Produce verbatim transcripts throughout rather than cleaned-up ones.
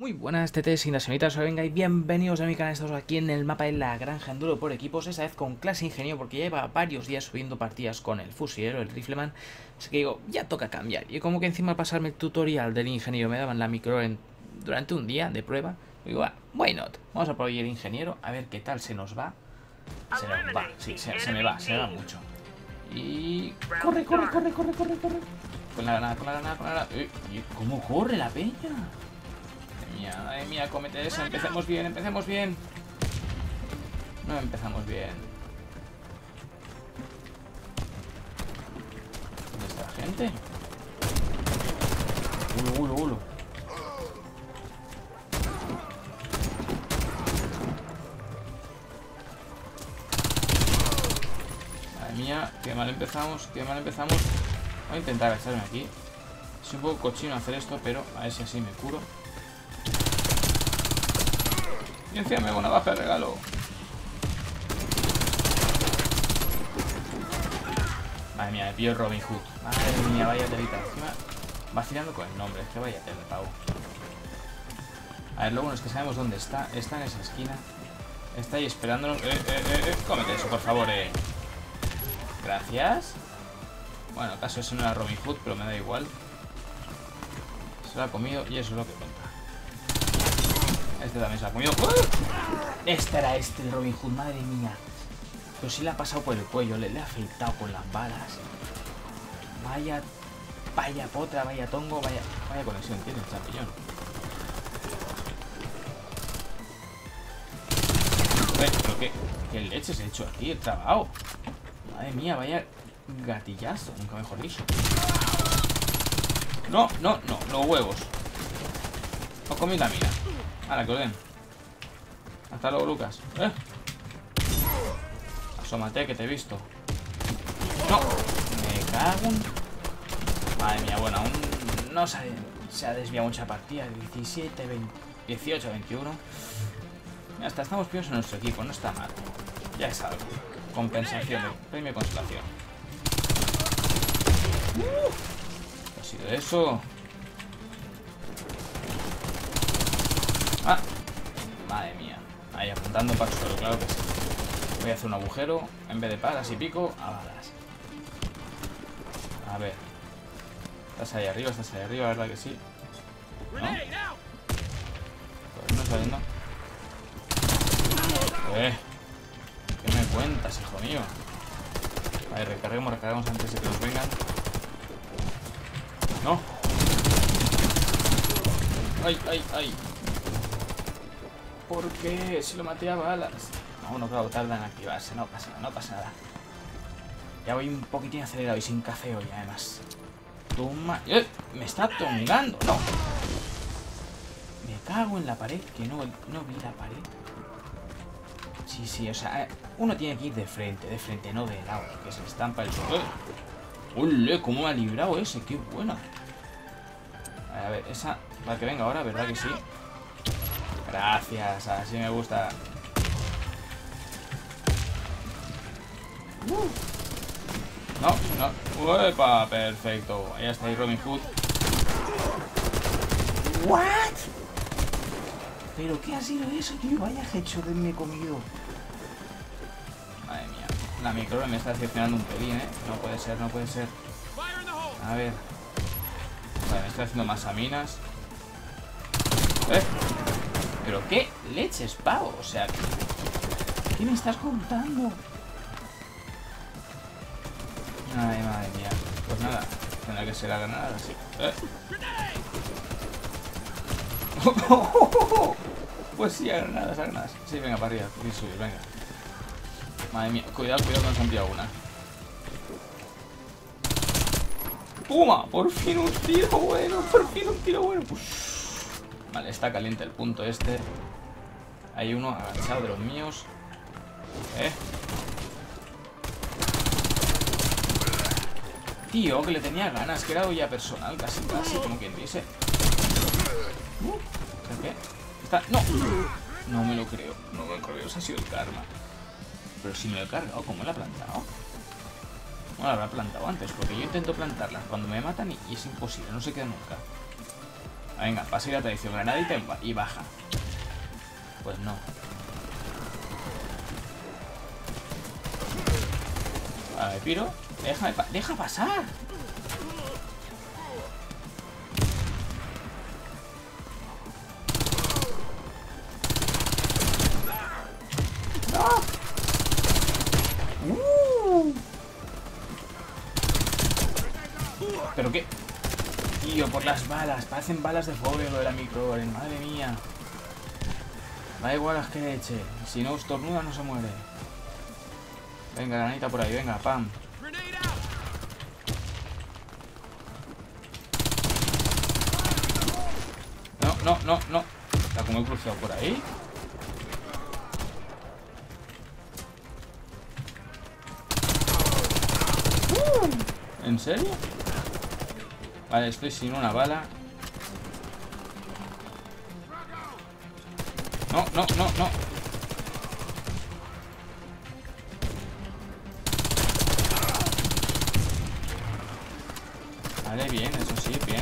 Muy buenas tetes, inasionitas, soy venga y bienvenidos a mi canal. Estamos aquí en el mapa de la granja en duelo por equipos, esta vez con clase ingenio, porque ya lleva varios días subiendo partidas con el fusilero, el rifleman. Así que digo, ya toca cambiar. Y como que encima pasarme el tutorial del ingeniero me daban la micro en, durante un día de prueba, digo, ah, why not? Vamos a probar el ingeniero, a ver qué tal se nos va. Se nos va, sí, se, se me va, se me va mucho. Y... corre, corre, corre, corre, corre, corre. Con la granada, con la granada, con la granada. Eh, ¿Cómo corre la peña? Madre mía, comete esa. Empecemos bien, empecemos bien. No empezamos bien. ¿Dónde está la gente? Ulo, ulo, ulo. Madre mía, qué mal empezamos, qué mal empezamos. Voy a intentar echarme aquí. Es un poco cochino hacer esto, pero a ver si así me curo. Y encima me hago una baja de regalo. Madre mía, me pillo Robin Hood. Madre mía, vaya telita. Encima vacilando con el nombre. Es que vaya tela, pavo. A ver, lo bueno es que sabemos dónde está. Está en esa esquina. Está ahí esperándonos. Eh, eh, eh, eh. Cómete eso, por favor, eh. Gracias. Bueno, acaso eso no era Robin Hood, pero me da igual. Se lo ha comido y eso es lo que cuenta. Este también se ha comido. ¡Uh! Este era este, el Robin Hood, madre mía. Pero sí le ha pasado por el cuello, le, le ha afeitado con las balas. Vaya, vaya potra, vaya tongo, vaya, vaya conexión tiene el champiñón. Eh, pero qué, qué leche se ha hecho aquí, el trabajo. Madre mía, vaya gatillazo, nunca mejor dicho. No, no, no, los huevos. Os comí la mía. Ahora que os den. Hasta luego, Lucas. ¿Eh? Asómate, que te he visto. No. Me cago en... Madre mía, bueno, aún no se ha, se ha desviado mucha partida. diecisiete, veinte, dieciocho, veintiuno. Hasta estamos peores en nuestro equipo, no está mal. Ya es algo. Compensación, premio consolación. Uh, ¿Qué ha sido eso? Ah, madre mía. Ahí apuntando para el suelo, claro que sí. Voy a hacer un agujero. En vez de palas y pico, a balas. A ver. Estás ahí arriba, estás ahí arriba, ¿verdad que sí? ¿No? Pues no saliendo. Eh. ¿Qué me cuentas, hijo mío? A ver, recarguemos, recarguemos antes de que nos vengan. No. Ay, ay, ay. ¿Por qué? Si lo maté a balas. No, no, claro, tarda en activarse. No pasa nada, no pasa nada. Ya voy un poquitín acelerado y sin café hoy, además. Toma. ¡Eh! Me está tongando. No. Me cago en la pared. Que no, no vi la pared. Sí, sí, o sea, uno tiene que ir de frente, de frente, no de lado. Que se estampa el suelo. ¡Ole! ¿Cómo me ha librado ese? ¡Qué buena! A ver, esa. Para que venga ahora, ¿verdad que sí? Gracias, así me gusta. Uh. No, no. ¡Uepa! Perfecto. Ahí está ahí Robin Hood. ¿What? ¿Pero qué ha sido eso, tío? Vaya hecho que me he comido. Madre mía. La micro me está decepcionando un pelín, ¿eh? No puede ser, no puede ser. A ver. Vale, me estoy haciendo más aminas. ¿Eh? ¿Pero qué leches, pavo? O sea, ¿qué me estás contando? Ay, madre mía. Pues nada, tendrá que ser la granada, sí. ¿Eh? Pues sí, a granadas, a granadas. Sí, venga, para arriba, sí, subir, venga. Madre mía, cuidado, cuidado que nos han pillado una. ¡Puma! Por fin un tiro bueno, por fin un tiro bueno. Uf. Vale, está caliente el punto este. Hay uno agachado de los míos. ¿Eh? Tío, que le tenía ganas, que era ya personal, casi, casi, como quien dice. Uh, ¿Qué? Está... ¡No! No me lo creo, no me lo creo, eso ha sido el karma. Pero si me lo he cargado, ¿cómo lo ha plantado? ¿Cómo lo habrá plantado antes? Porque yo intento plantarla cuando me matan y, y es imposible, no se queda nunca. Venga, pasa y la tradición. Granadita y baja. Pues no. Vale, piro. Déjame pa deja pasar. ¡No! Uh. ¿Pero qué? Tío, por las balas. Parecen balas de fuego lo de la micro. Madre mía. Da igual las que eche. Si no estornuda no se muere. Venga, granita por ahí. Venga, pam. No, no, no, no. Está como he cruzado por ahí. ¿En serio? Vale, estoy sin una bala. No, no, no, no. Vale, bien, eso sí, bien.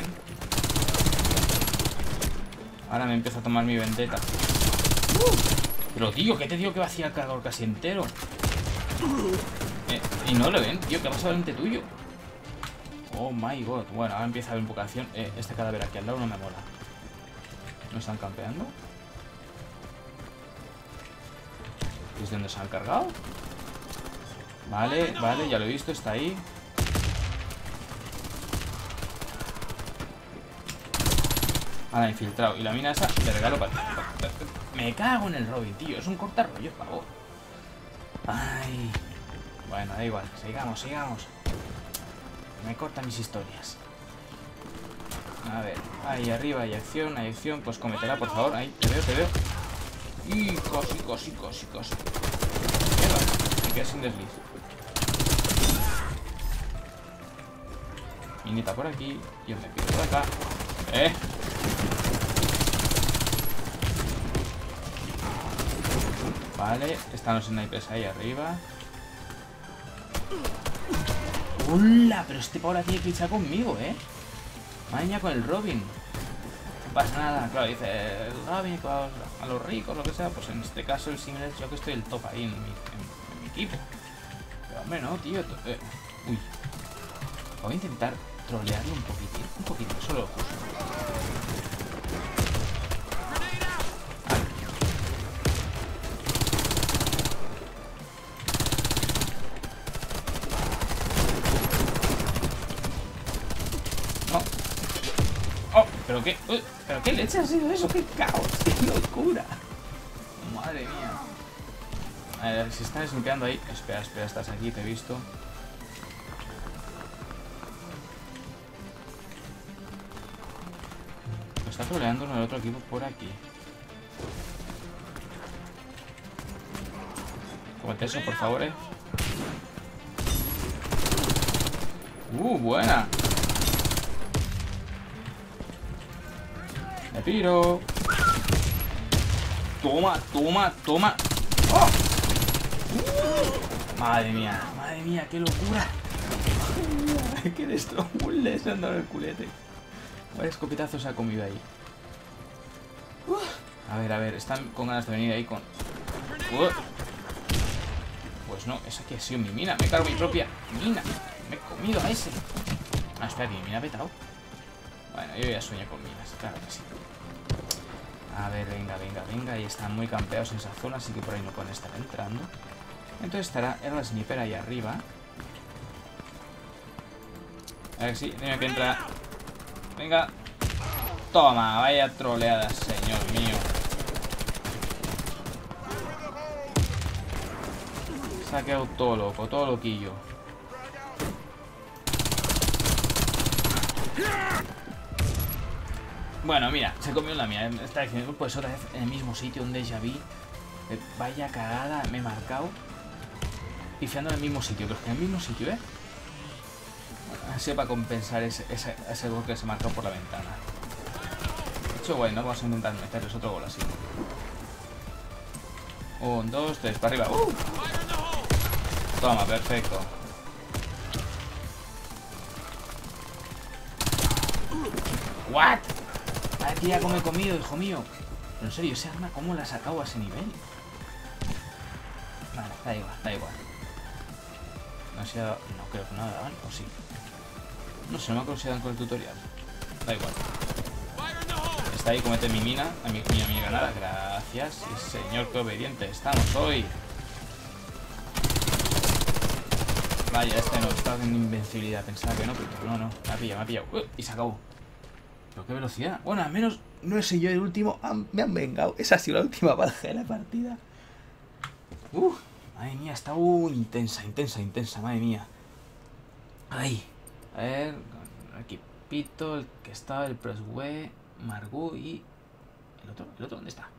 Ahora me empiezo a tomar mi vendetta. Uh, pero tío, ¿qué te digo que vacía el cargador casi entero? Eh, y no lo ven, tío, que ha pasado delante tuyo. Oh my god. Bueno, ahora empieza a haber invocación. Eh, este cadáver aquí al lado no me mola. ¿No están campeando? ¿Es de dónde se han cargado? Vale, vale, ya lo he visto, está ahí. Ahora infiltrado. Y la mina esa le regalo para... Me cago en el Robin, tío. Es un cortarrollo, por favor. Ay. Bueno, da igual. Sigamos, sigamos. Me cortan mis historias. A ver. Ahí arriba hay acción, hay acción. Pues cómetela, por favor. Ahí, te veo, te veo. Y casi, casi, casi, casi. Mierda, me quedé sin desliz. Minita por aquí. Yo me pido por acá. Eh. Vale, están los snipers ahí arriba. ¡Hola! Pero este Paula tiene que luchar conmigo, ¿eh? Madre mía, con el Robin. No pasa nada, claro, dice el Robin a los ricos, lo que sea. Pues en este caso el single es yo que estoy el top ahí en mi, en, en mi equipo. Pero hombre, no, tío. Eh, uy. Voy a intentar trolearlo un poquitín. Un poquito, solo lo justo. ¿Pero qué? Uy, ¿pero qué leche ha sido eso? ¡Qué caos! ¡Qué locura! Madre mía. A ver, si están snipeando ahí. Espera, espera, estás aquí, te he visto. Me está troleando en el otro equipo por aquí. Cómete eso, por favor, eh. Uh, buena. Me piro. Toma, toma, toma. ¡Oh! Uh, madre mía, madre mía, qué locura. Madre mía, qué destrozable se han dado el culete. Vaya escopetazos se ha comido ahí. Uh, a ver, a ver, están con ganas de venir ahí con... Uh. Pues no, esa que ha sido mi mina. Me cargo mi propia mina. Me he comido a ese. Ah, espera, mi mina ha petado. Bueno, yo ya sueño con minas, claro que sí. A ver, venga, venga, venga. Y están muy campeados en esa zona, así que por ahí no pueden estar entrando. Entonces estará el sniper ahí arriba. A ver si, dime que entra. Venga. Toma, vaya troleada, señor mío. Se ha quedado todo loco, todo loquillo. Bueno, mira, se comió la mía. Está diciendo, pues otra vez en el mismo sitio, un déjà vu. Eh, vaya cagada, me he marcado. Pifiando en el mismo sitio, pero es que en el mismo sitio, ¿eh? Bueno, así para compensar ese, ese, ese gol que se marcó por la ventana. De hecho, bueno, vamos a intentar meterles otro gol así. Un, dos, tres, para arriba. ¡Uh! Toma, perfecto. ¿What? tía, cómo he comido, hijo mío. Pero en serio, ese arma, ¿cómo la ha sacado a ese nivel? Vale, da igual, da igual. No sé, no creo que no la daban, o sí. No sé, no me acuerdo si dan con el tutorial. Da igual. Está ahí, comete mi mina, a mi, mi, mi granada. Gracias. Sí, señor, qué obediente estamos hoy. Vaya, este no, estaba en invencibilidad. Pensaba que no, pero no, no. Me ha pillado, me ha pillado. Uh, y se acabó. Pero qué velocidad. Bueno, al menos no he sido yo el último. Ah, me han vengado. Esa ha sido la última baja de la partida. Uh, madre mía, está uh, intensa, intensa, intensa, madre mía. Ahí. A ver, aquí Pito, el que estaba, el Proswe, Margot y... ¿El otro? ¿El otro dónde está?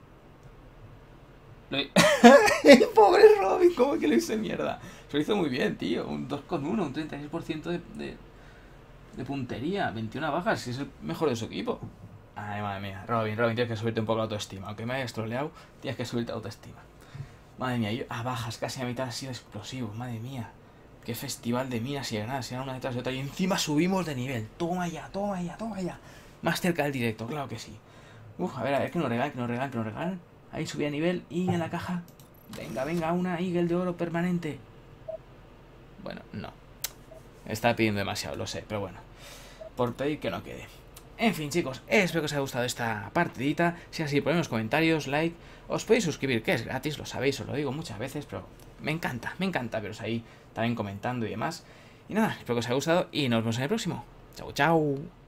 Lo... Pobre Robin, ¿cómo que lo hice mierda? Se lo hizo muy bien, tío. Un dos con uno, un treinta y seis por ciento de, de, de puntería. veintiuna bajas, si es el mejor de su equipo. Ay, madre mía. Robin, Robin, tienes que subirte un poco la autoestima. Aunque me hayas troleado, tienes que subirte la autoestima. Madre mía, yo a bajas, casi a mitad ha sido explosivo. Madre mía. Qué festival de minas y granadas, eran una detrás de otra. Y encima subimos de nivel. Toma ya, toma ya, toma ya. Más cerca del directo, claro que sí. Uf, a ver, a ver, que nos regalan, que nos regalan, que nos regalan. Ahí subí a nivel y en la caja. Venga, venga, una Eagle de oro permanente. Bueno, no. Está pidiendo demasiado, lo sé, pero bueno. Por pedir que no quede. En fin, chicos, espero que os haya gustado esta partidita. Si es así, poned en los comentarios, like. Os podéis suscribir, que es gratis, lo sabéis, os lo digo muchas veces, pero me encanta, me encanta veros ahí también comentando y demás. Y nada, espero que os haya gustado y nos vemos en el próximo. Chao, chao.